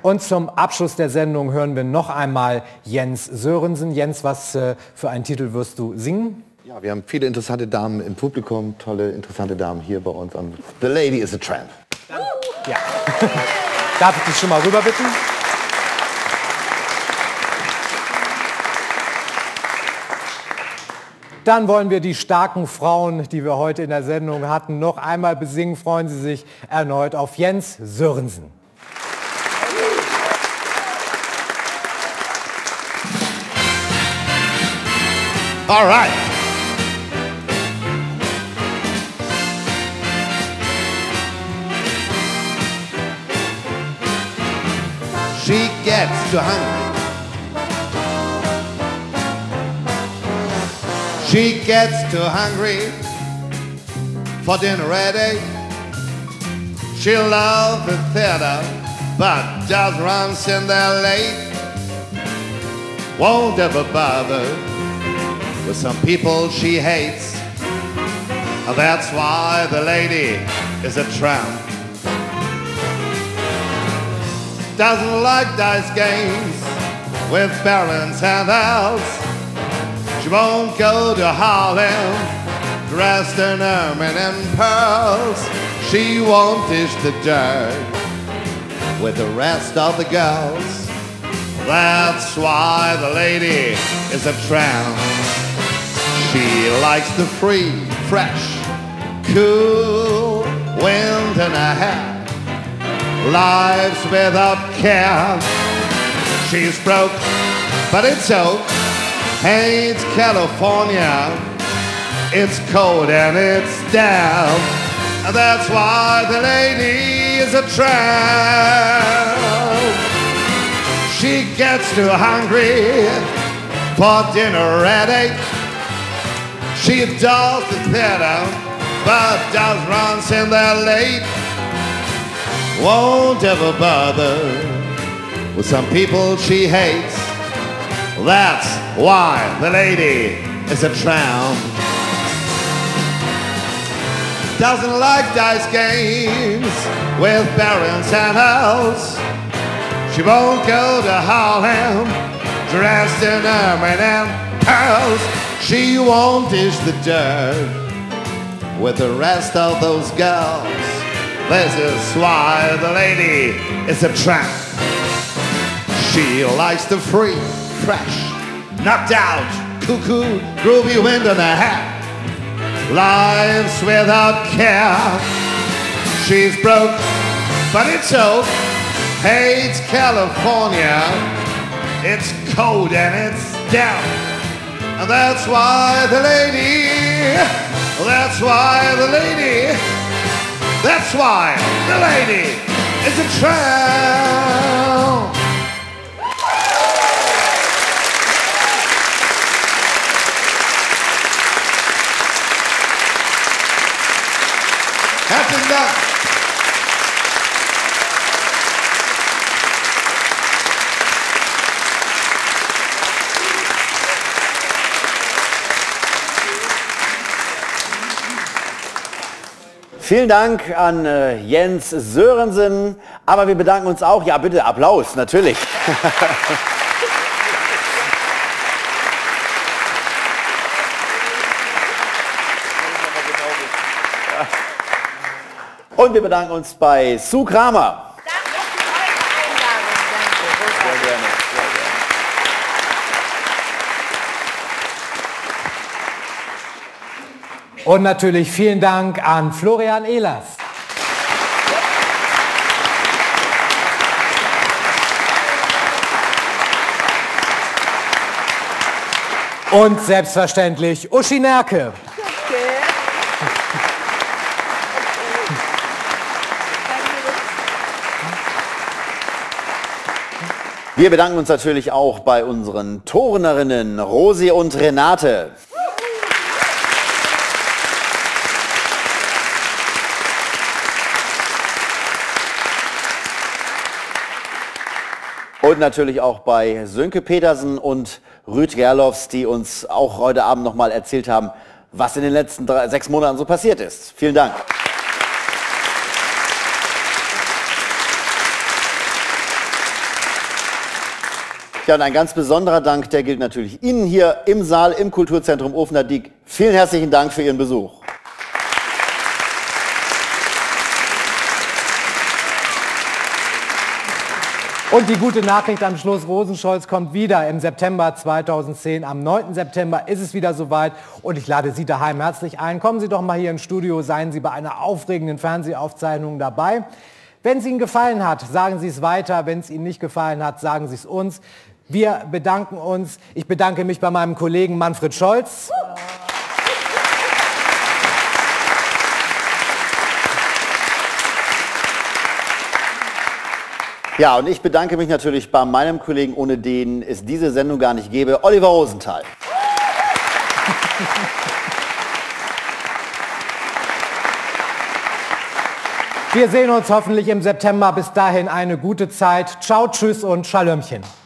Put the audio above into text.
Und zum Abschluss der Sendung hören wir noch einmal Jens Sörensen. Jens, was für einen Titel wirst du singen? Ja, wir haben viele interessante Damen im Publikum, tolle, interessante Damen hier bei uns. The Lady is a Tramp. Ja. Darf ich dich schon mal rüber bitten? Dann wollen wir die starken Frauen, die wir heute in der Sendung hatten, noch einmal besingen. Freuen Sie sich erneut auf Jens Sörensen. All right. She gets too hungry. She gets too hungry for dinner ready. She loves the theater, but just runs in there late. Won't ever bother with some people she hates. That's why the lady is a tramp. Doesn't like dice games with parents and elves. She won't go to Harlem dressed in ermine and pearls. She won't dish the dirt with the rest of the girls. That's why the lady is a tramp. She likes the free, fresh, cool wind in her hair. Lives without care. She's broke, but it's so. Hates California. It's cold and it's damp. And that's why the lady is a tramp. She gets too hungry for dinner ready. She does the theater, but just runs in there late. Won't ever bother with some people she hates. That's why the lady is a tramp. Doesn't like dice games with barons and elves. She won't go to Harlem dressed in ermine and pearls. She won't dish the dirt with the rest of those girls. This is why the lady is a tramp. She likes the free, fresh, knocked out, cuckoo, groovy wind in her hair. Lives without care. She's broke, but it's so. Hates California. It's cold and it's damp. And that's why the lady, that's why the lady, that's why the lady is a tramp. Herzlichen Dank. Vielen Dank an Jens Sörensen, aber wir bedanken uns auch, ja bitte Applaus, natürlich. Und wir bedanken uns bei Sue Kramer. Und natürlich vielen Dank an Florian Ehlers. Und selbstverständlich Uschi Nerke. Wir bedanken uns natürlich auch bei unseren Turnerinnen Rosi und Renate. Und natürlich auch bei Sönke Petersen und Rüd Gerloffs, die uns auch heute Abend noch mal erzählt haben, was in den letzten 6 Monaten so passiert ist. Vielen Dank. Ja, und ein ganz besonderer Dank, der gilt natürlich Ihnen hier im Saal im Kulturzentrum Ofener-Diek. Vielen herzlichen Dank für Ihren Besuch. Und die gute Nachricht am Schluss, Rosenstolz kommt wieder im September 2010. Am 9. September ist es wieder soweit und ich lade Sie daheim herzlich ein. Kommen Sie doch mal hier ins Studio, seien Sie bei einer aufregenden Fernsehaufzeichnung dabei. Wenn es Ihnen gefallen hat, sagen Sie es weiter. Wenn es Ihnen nicht gefallen hat, sagen Sie es uns. Wir bedanken uns. Ich bedanke mich bei meinem Kollegen Manfred Scholz. Ja, und ich bedanke mich natürlich bei meinem Kollegen, ohne den es diese Sendung gar nicht gäbe, Oliver Rosenthal. Wir sehen uns hoffentlich im September. Bis dahin eine gute Zeit. Ciao, tschüss und Schalömchen.